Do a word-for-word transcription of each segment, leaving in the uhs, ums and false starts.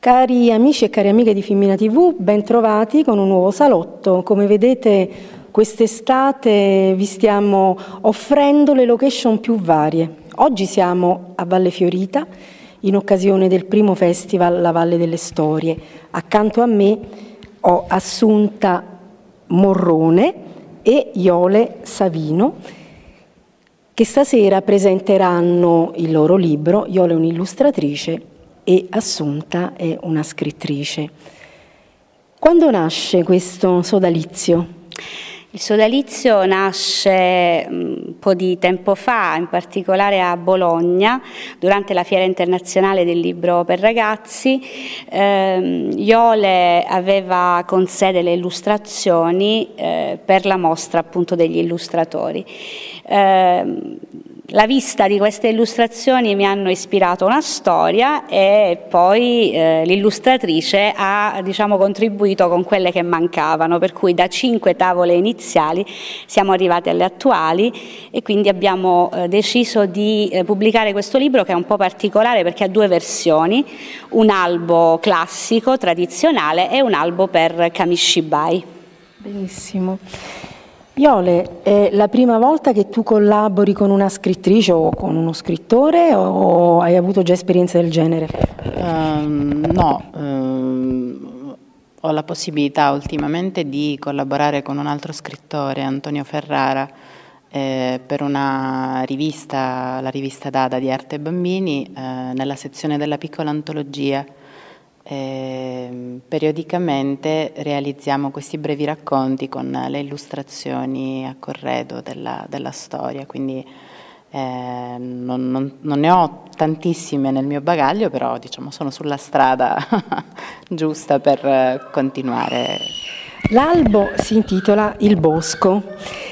Cari amici e cari amiche di Femmina tivù, ben trovati con un nuovo salotto. Come vedete, quest'estate vi stiamo offrendo le location più varie. Oggi siamo a Valle Fiorita, in occasione del primo festival La Valle delle Storie. Accanto a me ho Assunta Morrone e Iole Savino, che stasera presenteranno il loro libro. Iole è un'illustratrice e Assunta è una scrittrice. Quando nasce questo sodalizio? Il sodalizio nasce un po' di tempo fa, in particolare a Bologna, durante la Fiera Internazionale del Libro per Ragazzi. Eh, Iole aveva con sé delle illustrazioni eh, per la mostra appunto degli illustratori. Eh, La vista di queste illustrazioni mi hanno ispirato una storia e poi eh, l'illustratrice ha, diciamo, contribuito con quelle che mancavano, per cui da cinque tavole iniziali siamo arrivati alle attuali e quindi abbiamo eh, deciso di eh, pubblicare questo libro, che è un po' particolare perché ha due versioni, un albo classico, tradizionale, e un albo per Kamishibai. Benissimo. Iole, è la prima volta che tu collabori con una scrittrice o con uno scrittore, o hai avuto già esperienze del genere? Um, no, um, ho la possibilità ultimamente di collaborare con un altro scrittore, Antonio Ferrara, eh, per una rivista, la rivista Dada di Arte e Bambini, eh, nella sezione della piccola antologia. Eh, periodicamente realizziamo questi brevi racconti con le illustrazioni a corredo della, della storia, quindi eh, non, non, non ne ho tantissime nel mio bagaglio, però diciamo sono sulla strada giusta per continuare. L'albo si intitola Il Bosco.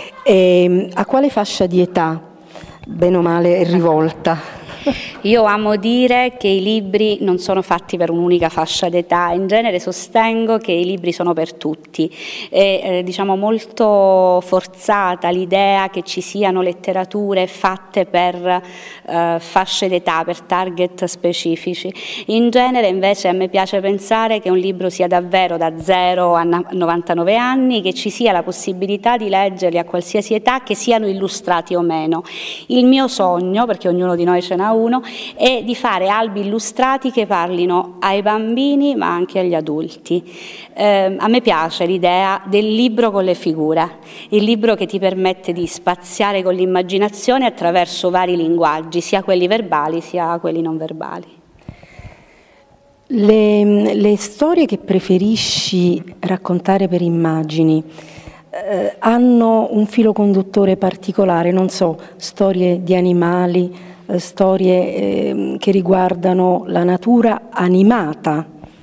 E a quale fascia di età, bene o male, è rivolta? Io amo dire che i libri non sono fatti per un'unica fascia d'età, in genere sostengo che i libri sono per tutti. È eh, diciamo molto forzata l'idea che ci siano letterature fatte per eh, fasce d'età, per target specifici. In genere invece a me piace pensare che un libro sia davvero da zero a novantanove anni, che ci sia la possibilità di leggerli a qualsiasi età, che siano illustrati o meno. Il mio sogno, perché ognuno di noi ce n'ha uno, è di fare albi illustrati che parlino ai bambini ma anche agli adulti. Eh, a me piace l'idea del libro con le figure, il libro che ti permette di spaziare con l'immaginazione attraverso vari linguaggi, sia quelli verbali sia quelli non verbali. Le, le storie che preferisci raccontare per immagini eh, hanno un filo conduttore particolare, non so, storie di animali, storie eh, che riguardano la natura animata?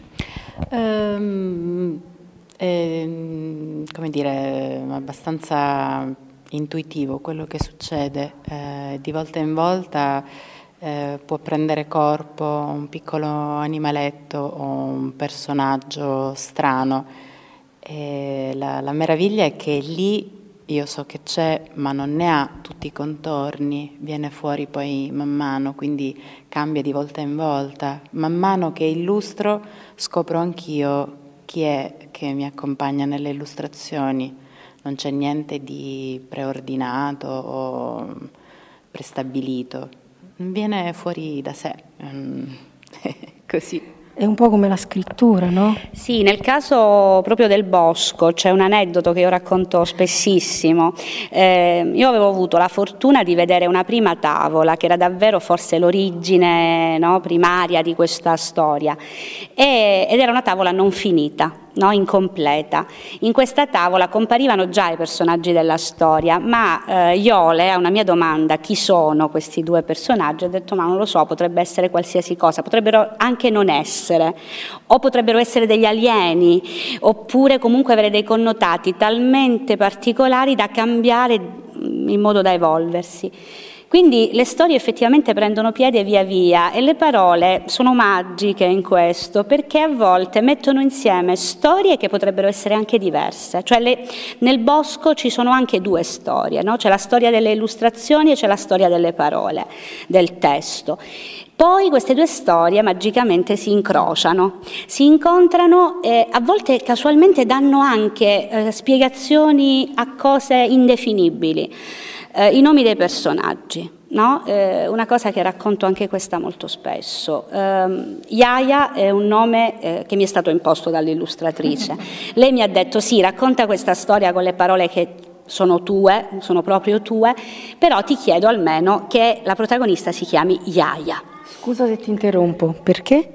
Um, eh, come dire, abbastanza intuitivo quello che succede. Eh, di volta in volta eh, può prendere corpo un piccolo animaletto o un personaggio strano. E la, la meraviglia è che lì io so che c'è, ma non ne ha tutti i contorni, viene fuori poi man mano, quindi cambia di volta in volta. Man mano che illustro scopro anch'io chi è che mi accompagna nelle illustrazioni. Non c'è niente di preordinato o prestabilito, viene fuori da sé, così. È un po' come la scrittura, no? Sì, nel caso proprio del Bosco c'è un aneddoto che io racconto spessissimo. Eh, io avevo avuto la fortuna di vedere una prima tavola, che era davvero forse l'origine, no, primaria di questa storia, e, ed era una tavola non finita, no, incompleta. In questa tavola comparivano già i personaggi della storia, ma eh, Iole, a una mia domanda, chi sono questi due personaggi, ho detto ma non lo so, potrebbe essere qualsiasi cosa, potrebbero anche non essere, o potrebbero essere degli alieni, oppure comunque avere dei connotati talmente particolari da cambiare in modo da evolversi. Quindi le storie effettivamente prendono piede via via e le parole sono magiche in questo, perché a volte mettono insieme storie che potrebbero essere anche diverse. Cioè le, nel Bosco ci sono anche due storie, no? C'è la storia delle illustrazioni e c'è la storia delle parole, del testo. Poi queste due storie magicamente si incrociano, si incontrano e a volte casualmente danno anche eh, spiegazioni a cose indefinibili, eh, i nomi dei personaggi. No? Eh, una cosa che racconto anche questa molto spesso. Eh, Yaya è un nome eh, che mi è stato imposto dall'illustratrice. Lei mi ha detto sì, racconta questa storia con le parole che sono tue, sono proprio tue, però ti chiedo almeno che la protagonista si chiami Yaya. Scusa se ti interrompo, perché?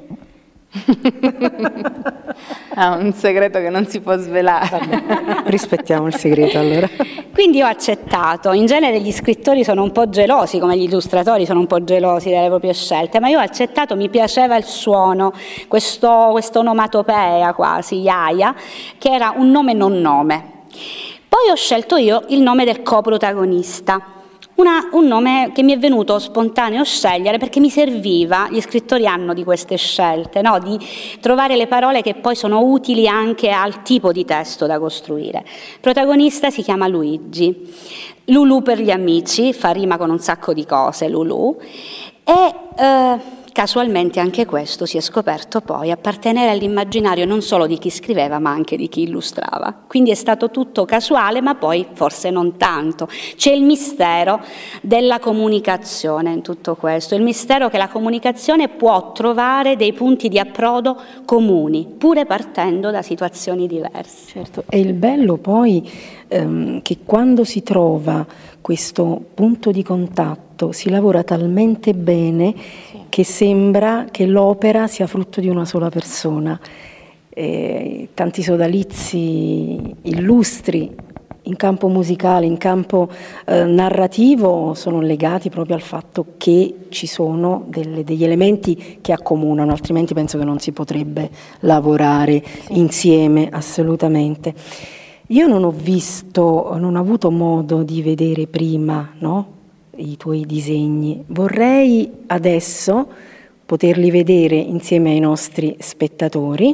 Ha un segreto che non si può svelare. Vabbè, rispettiamo il segreto allora. Quindi ho accettato. In genere gli scrittori sono un po' gelosi, come gli illustratori sono un po' gelosi delle proprie scelte, ma io ho accettato, mi piaceva il suono, questo, questo onomatopea quasi, Yaya, che era un nome non nome. Poi ho scelto io il nome del coprotagonista. Una, un nome che mi è venuto spontaneo scegliere perché mi serviva, gli scrittori hanno di queste scelte, no? Di trovare le parole che poi sono utili anche al tipo di testo da costruire. Il protagonista si chiama Luigi, Lulu per gli amici, fa rima con un sacco di cose Lulu, e eh, casualmente anche questo si è scoperto poi appartenere all'immaginario non solo di chi scriveva ma anche di chi illustrava. Quindi è stato tutto casuale, ma poi forse non tanto. C'è il mistero della comunicazione in tutto questo, il mistero che la comunicazione può trovare dei punti di approdo comuni, pure partendo da situazioni diverse. Certo, e il bello poi ehm, che quando si trova questo punto di contatto si lavora talmente bene sì. che sembra che l'opera sia frutto di una sola persona. Eh, tanti sodalizi illustri in campo musicale, in campo eh, narrativo sono legati proprio al fatto che ci sono delle, degli elementi che accomunano, altrimenti penso che non si potrebbe lavorare sì. insieme assolutamente. Io non ho visto, non ho avuto modo di vedere prima, no, i tuoi disegni. Vorrei adesso poterli vedere insieme ai nostri spettatori.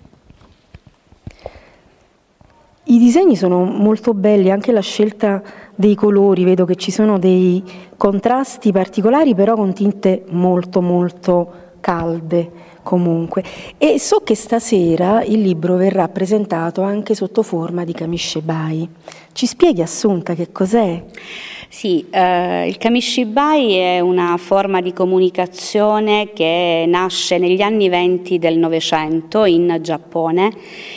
I disegni sono molto belli, anche la scelta dei colori, vedo che ci sono dei contrasti particolari, però con tinte molto molto calde comunque. E so che stasera il libro verrà presentato anche sotto forma di kamishibai. Ci spieghi, Assunta, che cos'è? Sì, eh, il kamishibai è una forma di comunicazione che nasce negli anni venti del Novecento in Giappone.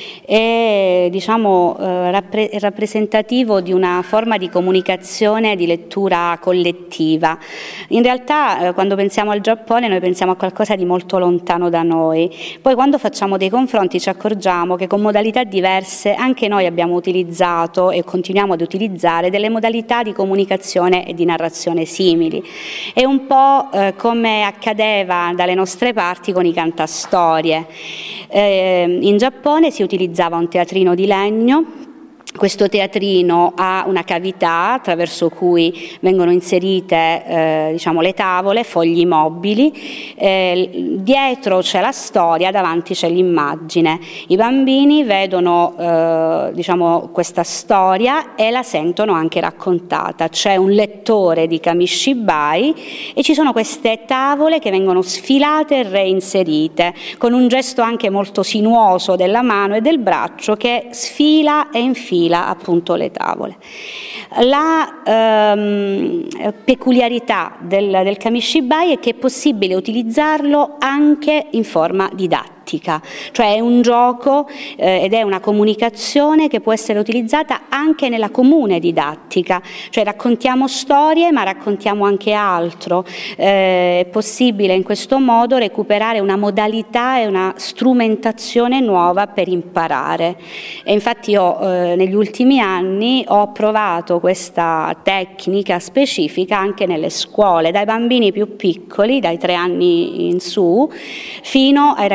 È, diciamo, eh, rappre- rappresentativo di una forma di comunicazione di lettura collettiva. In realtà eh, quando pensiamo al Giappone noi pensiamo a qualcosa di molto lontano da noi, poi quando facciamo dei confronti ci accorgiamo che con modalità diverse anche noi abbiamo utilizzato e continuiamo ad utilizzare delle modalità di comunicazione e di narrazione simili. È un po' eh, come accadeva dalle nostre parti con i cantastorie. Eh, in Giappone si utilizzava un teatrino di legno. Questo teatrino ha una cavità attraverso cui vengono inserite eh, diciamo, le tavole, fogli mobili, eh, dietro c'è la storia, davanti c'è l'immagine. I bambini vedono eh, diciamo, questa storia e la sentono anche raccontata. C'è un lettore di kamishibai e ci sono queste tavole che vengono sfilate e reinserite, con un gesto anche molto sinuoso della mano e del braccio che sfila e infila appunto le tavole. La ehm, peculiarità del, del kamishibai è che è possibile utilizzarlo anche in forma didattica. Cioè è un gioco eh, ed è una comunicazione che può essere utilizzata anche nella comune didattica, cioè raccontiamo storie ma raccontiamo anche altro, eh, è possibile in questo modo recuperare una modalità e una strumentazione nuova per imparare. E infatti io eh, negli ultimi anni ho provato questa tecnica specifica anche nelle scuole, dai bambini più piccoli, dai tre anni in su, fino ai ragazzi più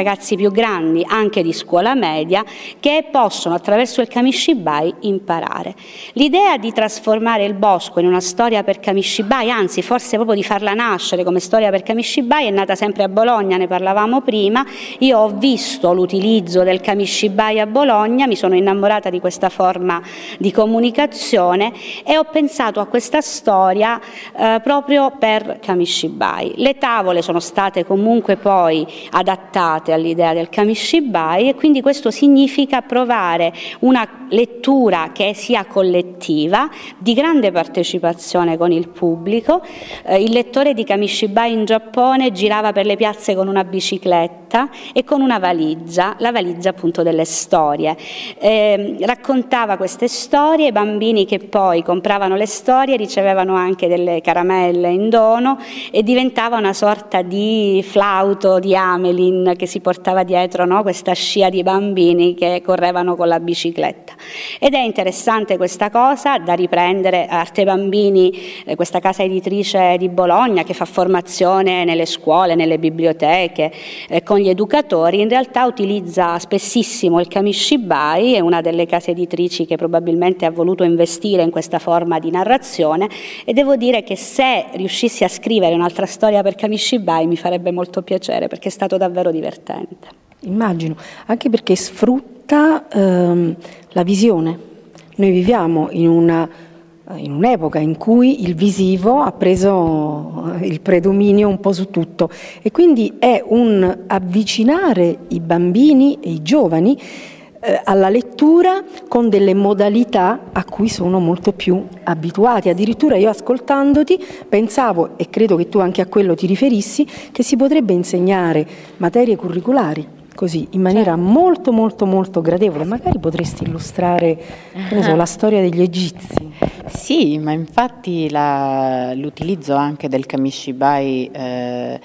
più grandi, anche di scuola media, che possono attraverso il Kamishibai imparare. L'idea di trasformare il bosco in una storia per Kamishibai, anzi forse proprio di farla nascere come storia per Kamishibai, è nata sempre a Bologna, ne parlavamo prima. Io ho visto l'utilizzo del Kamishibai a Bologna, mi sono innamorata di questa forma di comunicazione e ho pensato a questa storia eh, proprio per Kamishibai. Le tavole sono state comunque poi adattate all'idea del Kamishibai e quindi questo significa provare una lettura che sia collettiva, di grande partecipazione con il pubblico. Eh, il lettore di Kamishibai in Giappone girava per le piazze con una bicicletta e con una valigia, la valigia appunto delle storie. Eh, raccontava queste storie, i bambini che poi compravano le storie ricevevano anche delle caramelle in dono e diventava una sorta di flauto di Hamelin che si portava dietro, no? Questa scia di bambini che correvano con la bicicletta. Ed è interessante questa cosa da riprendere. Arte Bambini, eh, questa casa editrice di Bologna che fa formazione nelle scuole, nelle biblioteche, eh, con gli educatori, in realtà utilizza spessissimo il Kamishibai, è una delle case editrici che probabilmente ha voluto investire in questa forma di narrazione, e devo dire che se riuscissi a scrivere un'altra storia per Kamishibai mi farebbe molto piacere, perché è stato davvero divertente. Immagino, anche perché sfrutta ehm, la visione. Noi viviamo in una in un'epoca in cui il visivo ha preso il predominio un po' su tutto, e quindi è un avvicinare i bambini e i giovani eh, alla lettura con delle modalità a cui sono molto più abituati. Addirittura io, ascoltandoti, pensavo, e credo che tu anche a quello ti riferissi, che si potrebbe insegnare materie curriculari così, in maniera molto molto molto gradevole. Magari potresti illustrare, che ne so, la storia degli egizi. Sì, ma infatti la, l'utilizzo anche del Kamishibai eh,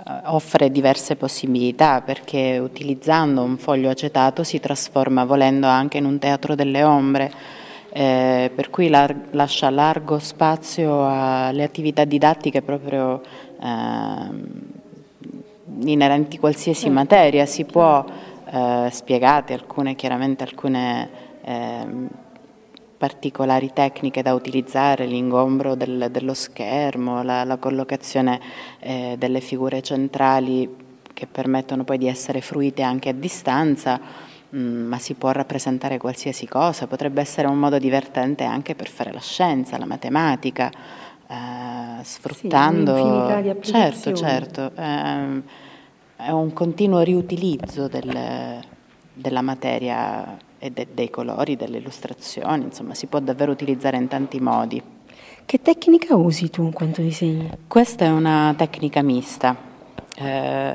offre diverse possibilità, perché utilizzando un foglio acetato si trasforma, volendo, anche in un teatro delle ombre, eh, per cui la, lascia largo spazio alle attività didattiche proprio eh, inerenti a qualsiasi materia. Si può eh, spiegate alcune, chiaramente alcune eh, particolari tecniche da utilizzare, l'ingombro del, dello schermo, la, la collocazione eh, delle figure centrali che permettono poi di essere fruite anche a distanza, mh, ma si può rappresentare qualsiasi cosa. Potrebbe essere un modo divertente anche per fare la scienza, la matematica, eh, sfruttando... Sì, un'infinità di applicazioni. Certo, certo. Ehm, è un continuo riutilizzo del, della materia e de, dei colori, delle illustrazioni, insomma si può davvero utilizzare in tanti modi. Che tecnica usi tu quando disegni? Questa è una tecnica mista, eh,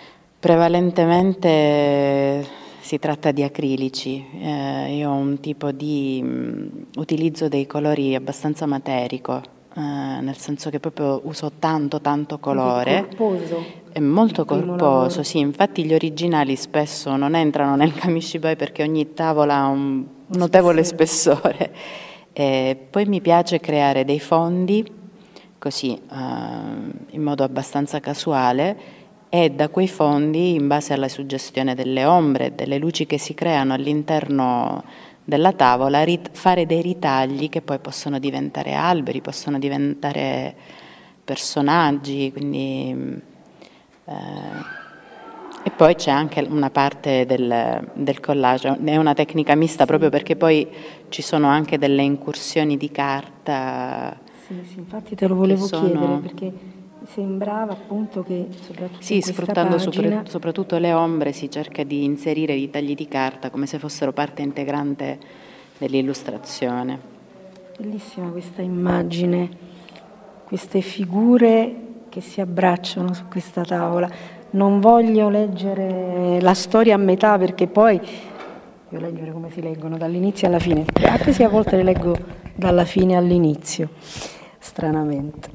prevalentemente si tratta di acrilici. Eh, io ho un tipo di mh, utilizzo dei colori abbastanza materico, eh, nel senso che proprio uso tanto tanto colore. Corposo. È molto corposo, sì, infatti gli originali spesso non entrano nel Kamishibai perché ogni tavola ha un notevole spessore. E poi mi piace creare dei fondi così, eh, in modo abbastanza casuale, e da quei fondi, in base alla suggestione delle ombre, delle luci che si creano all'interno della tavola, fare dei ritagli che poi possono diventare alberi, possono diventare personaggi, quindi... Eh, e poi c'è anche una parte del, del collage, è una tecnica mista proprio perché poi ci sono anche delle incursioni di carta. Sì, sì, infatti te lo volevo sono... chiedere, perché sembrava appunto che soprattutto sì, in sfruttando pagina... sopra, soprattutto le ombre si cerca di inserire i tagli di carta come se fossero parte integrante dell'illustrazione. Bellissima questa immagine, queste figure che si abbracciano su questa tavola. Non voglio leggere la storia a metà, perché poi io leggere come si leggono dall'inizio alla fine, anche se a volte le leggo dalla fine all'inizio, stranamente.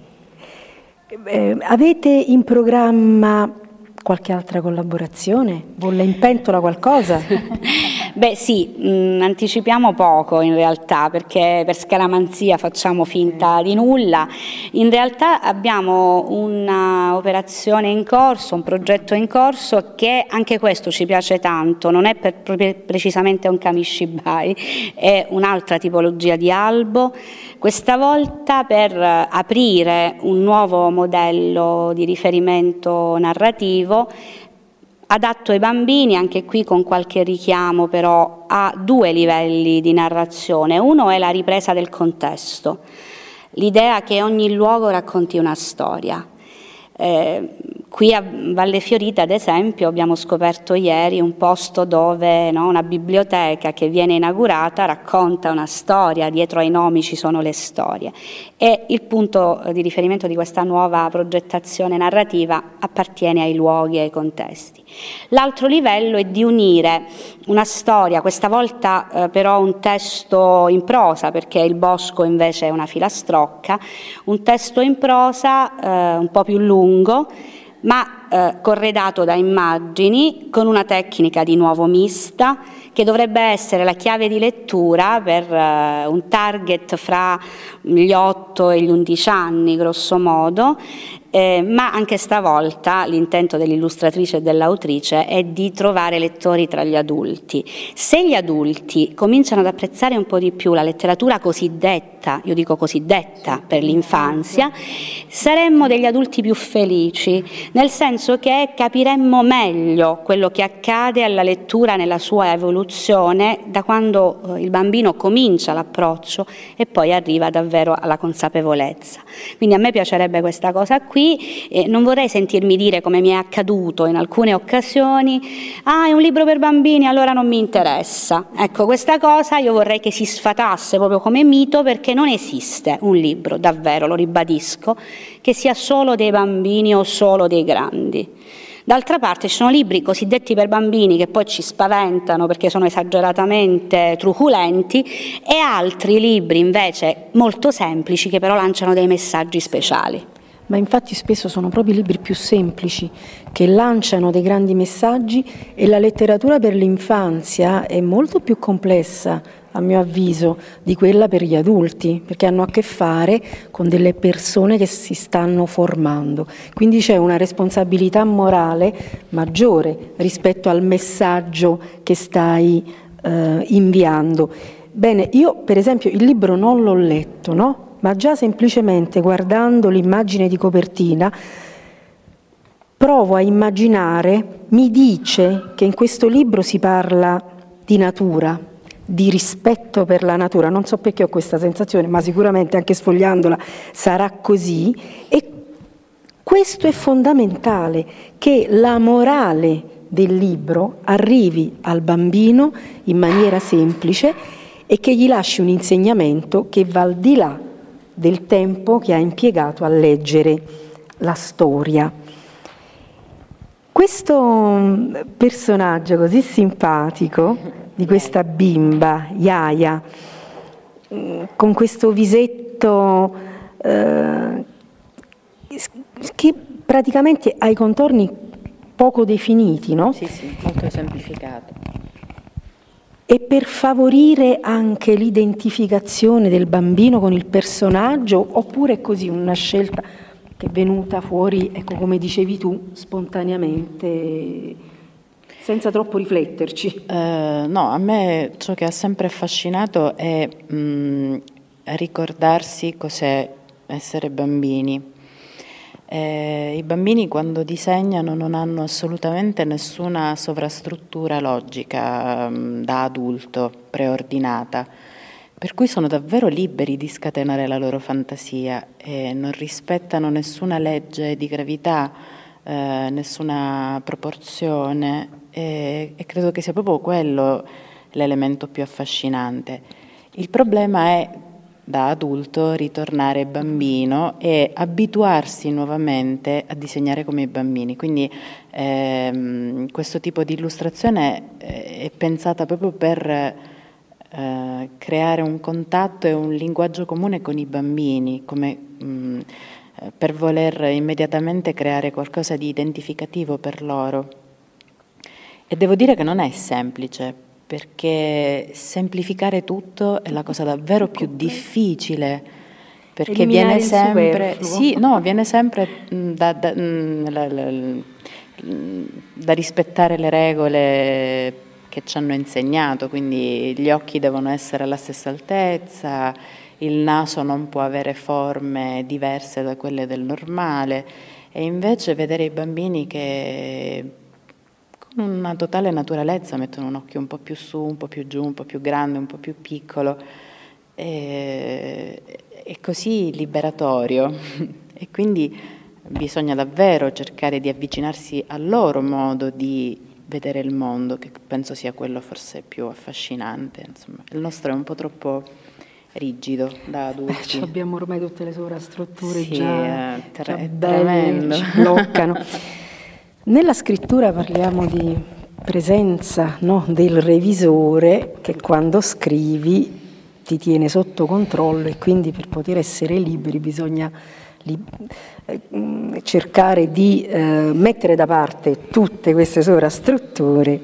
Eh, avete in programma qualche altra collaborazione? Bolle in pentola qualcosa? Beh sì, mh, anticipiamo poco in realtà, perché per scaramanzia facciamo finta di nulla. In realtà abbiamo un'operazione in corso, un progetto in corso che anche questo ci piace tanto, non è per, proprio, precisamente un kamishibai, è un'altra tipologia di albo, questa volta per aprire un nuovo modello di riferimento narrativo adatto ai bambini, anche qui con qualche richiamo però a due livelli di narrazione. Uno è la ripresa del contesto, l'idea che ogni luogo racconti una storia. Eh, qui a Valle Fiorita, ad esempio, abbiamo scoperto ieri un posto dove, no, una biblioteca che viene inaugurata racconta una storia, dietro ai nomi ci sono le storie, e il punto di riferimento di questa nuova progettazione narrativa appartiene ai luoghi e ai contesti. L'altro livello è di unire una storia, questa volta eh, però un testo in prosa, perché Il bosco invece è una filastrocca, un testo in prosa eh, un po' più lungo, ma eh, corredato da immagini, con una tecnica di nuovo mista, che dovrebbe essere la chiave di lettura per eh, un target fra gli otto e gli undici anni, grosso modo, eh, ma anche stavolta l'intento dell'illustratrice e dell'autrice è di trovare lettori tra gli adulti. Se gli adulti cominciano ad apprezzare un po' di più la letteratura cosiddetta, io dico cosiddetta per l'infanzia, saremmo degli adulti più felici, nel senso che capiremmo meglio quello che accade alla lettura nella sua evoluzione, da quando eh, il bambino comincia l'approccio e poi arriva davvero alla consapevolezza. Quindi a me piacerebbe questa cosa qui. Eh, non vorrei sentirmi dire, come mi è accaduto in alcune occasioni, ah, è un libro per bambini, allora non mi interessa. Ecco, questa cosa io vorrei che si sfatasse proprio come mito, perché non esiste un libro, davvero, lo ribadisco, che sia solo dei bambini o solo dei grandi. D'altra parte ci sono libri cosiddetti per bambini che poi ci spaventano perché sono esageratamente truculenti, e altri libri invece molto semplici che però lanciano dei messaggi speciali. Ma infatti spesso sono proprio i libri più semplici che lanciano dei grandi messaggi, e la letteratura per l'infanzia è molto più complessa, a mio avviso, di quella per gli adulti, perché hanno a che fare con delle persone che si stanno formando. Quindi c'è una responsabilità morale maggiore rispetto al messaggio che stai eh, inviando. Bene, io per esempio il libro non l'ho letto, no? Ma già semplicemente guardando l'immagine di copertina provo a immaginare, mi dice che in questo libro si parla di natura, di rispetto per la natura. Non so perché ho questa sensazione, ma sicuramente anche sfogliandola sarà così, e questo è fondamentale, che la morale del libro arrivi al bambino in maniera semplice e che gli lasci un insegnamento che va al di là del tempo che ha impiegato a leggere la storia. Questo personaggio così simpatico di questa bimba, Yaya, con questo visetto eh, che praticamente ha i contorni poco definiti, no? Sì, sì, molto semplificato. E per favorire anche l'identificazione del bambino con il personaggio, oppure è così una scelta che è venuta fuori, ecco, come dicevi tu, spontaneamente, senza troppo rifletterci? Uh, no, a me ciò che ha sempre affascinato è mh, ricordarsi cos'è essere bambini. Eh, I bambini quando disegnano non hanno assolutamente nessuna sovrastruttura logica mh, da adulto preordinata, per cui sono davvero liberi di scatenare la loro fantasia e non rispettano nessuna legge di gravità, eh, nessuna proporzione, e, e credo che sia proprio quello l'elemento più affascinante. Il problema è, da adulto, ritornare bambino e abituarsi nuovamente a disegnare come i bambini. Quindi ehm, questo tipo di illustrazione è pensata proprio per eh, creare un contatto e un linguaggio comune con i bambini, come mh, per voler immediatamente creare qualcosa di identificativo per loro. E devo dire che non è semplice, perché semplificare tutto è la cosa davvero più difficile, perché Eliminare viene sempre, il superfluo. sì, no, viene sempre mh, da, da, mh, la, la, mh, da rispettare le regole che ci hanno insegnato, quindi gli occhi devono essere alla stessa altezza, il naso non può avere forme diverse da quelle del normale, e invece vedere i bambini che con una totale naturalezza mettono un occhio un po' più su, un po' più giù, un po' più grande, un po' più piccolo, è, è così liberatorio e quindi bisogna davvero cercare di avvicinarsi al loro modo di vedere il mondo, che penso sia quello forse più affascinante. Insomma, il nostro è un po' troppo rigido da adulti. Eh, abbiamo ormai tutte le sovrastrutture sì, già, è ter- già è belle, tremendo. ci bloccano. Nella scrittura parliamo di presenza, no? Del revisore che quando scrivi ti tiene sotto controllo, e quindi per poter essere liberi bisogna li, eh, cercare di eh, mettere da parte tutte queste sovrastrutture.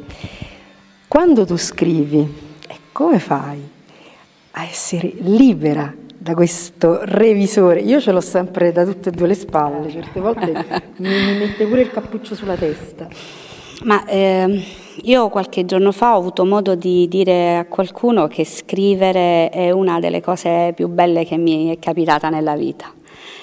Quando tu scrivi, eh, come fai a essere libera da questo revisore? Io ce l'ho sempre da tutte e due le spalle, certe volte mi, mi mette pure il cappuccio sulla testa. Ma eh, io qualche giorno fa ho avuto modo di dire a qualcuno che scrivere è una delle cose più belle che mi è capitata nella vita,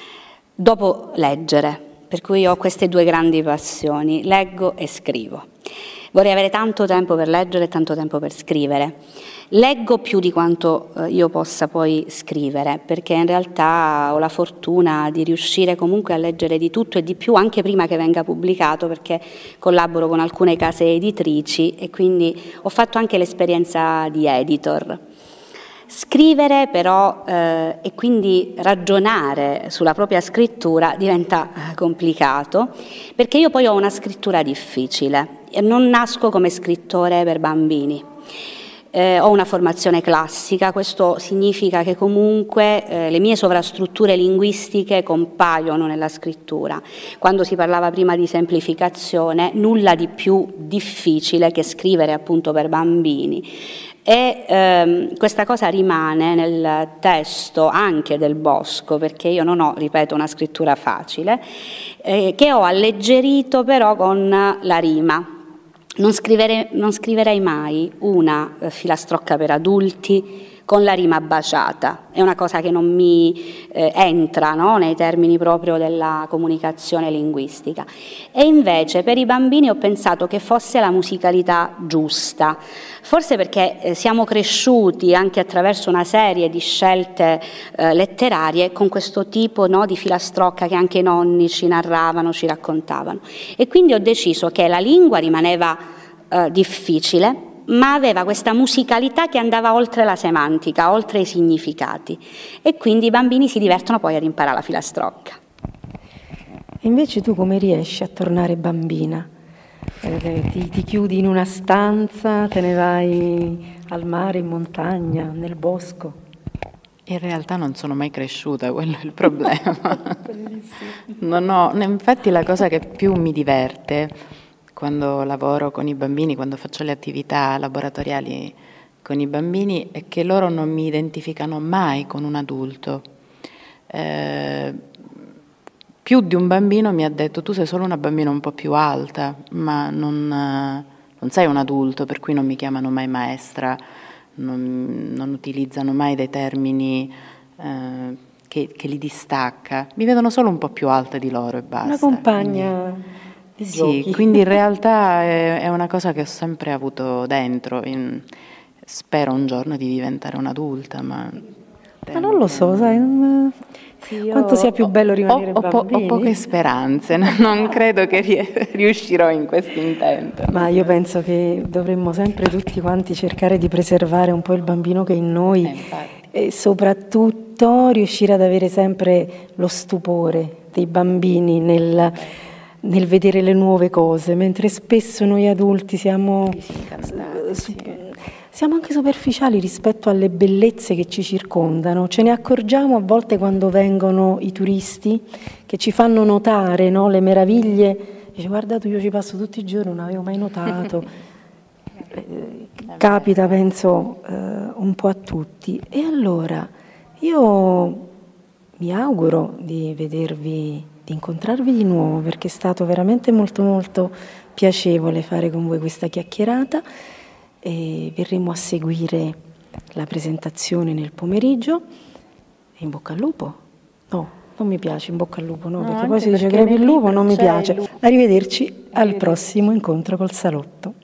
dopo leggere, per cui ho queste due grandi passioni, leggo e scrivo. Vorrei avere tanto tempo per leggere e tanto tempo per scrivere. Leggo più di quanto eh, io possa poi scrivere, perché in realtà ho la fortuna di riuscire comunque a leggere di tutto e di più, anche prima che venga pubblicato, perché collaboro con alcune case editrici e quindi ho fatto anche l'esperienza di editor. Scrivere però eh, e quindi ragionare sulla propria scrittura diventa eh, complicato, perché io poi ho una scrittura difficile e non nasco come scrittore per bambini. Eh, ho una formazione classica, questo significa che comunque eh, le mie sovrastrutture linguistiche compaiono nella scrittura. Quando si parlava prima di semplificazione, nulla di più difficile che scrivere appunto per bambini. E ehm, questa cosa rimane nel testo anche del Bosco, perché io non ho, ripeto, una scrittura facile, eh, che ho alleggerito però con la rima. Non, scrivere, non scriverei mai una eh, filastrocca per adulti con la rima baciata, è una cosa che non mi eh, entra, no? Nei termini proprio della comunicazione linguistica. E invece per i bambini ho pensato che fosse la musicalità giusta, forse perché eh, siamo cresciuti anche attraverso una serie di scelte eh, letterarie con questo tipo, no, di filastrocca che anche i nonni ci narravano, ci raccontavano. E quindi ho deciso che la lingua rimaneva eh, difficile, ma aveva questa musicalità che andava oltre la semantica, oltre i significati, e quindi i bambini si divertono poi ad imparare la filastrocca. E invece tu come riesci a tornare bambina? Eh, ti, ti chiudi in una stanza, te ne vai al mare, in montagna, nel bosco? In realtà non sono mai cresciuta, quello è il problema. Non ho, infatti la cosa che più mi diverte quando lavoro con i bambini, quando faccio le attività laboratoriali con i bambini, è che loro non mi identificano mai con un adulto. Eh, più di un bambino mi ha detto: tu sei solo una bambina un po' più alta, ma non, non sei un adulto, per cui non mi chiamano mai maestra, non, non utilizzano mai dei termini eh, che, che li distacca. Mi vedono solo un po' più alta di loro e basta. Una compagna... Quindi... Sì, quindi in realtà è, è una cosa che ho sempre avuto dentro. In, spero un giorno di diventare un'adulta, ma... Ma non lo so, sai, non... sì, quanto sia più bello rimanere ho, ho, bambini. Ho poche speranze, non credo che riuscirò in questo intento. Ma io penso che dovremmo sempre tutti quanti cercare di preservare un po' il bambino che è in noi, eh, e soprattutto riuscire ad avere sempre lo stupore dei bambini nel... nel vedere le nuove cose, mentre spesso noi adulti siamo, su, siamo anche superficiali rispetto alle bellezze che ci circondano. Ce ne accorgiamo a volte quando vengono i turisti che ci fanno notare, no, le meraviglie. Dice: guarda, io ci passo tutti i giorni, non avevo mai notato. eh, capita penso eh, un po' a tutti. E allora io mi auguro di vedervi, di incontrarvi di nuovo, perché è stato veramente molto molto piacevole fare con voi questa chiacchierata, e verremo a seguire la presentazione nel pomeriggio. E in bocca al lupo? No, non mi piace in bocca al lupo, no, No, perché poi si dice perché crepi il lupo, non mi c'è piace. il lupo. Arrivederci al prossimo incontro col salotto.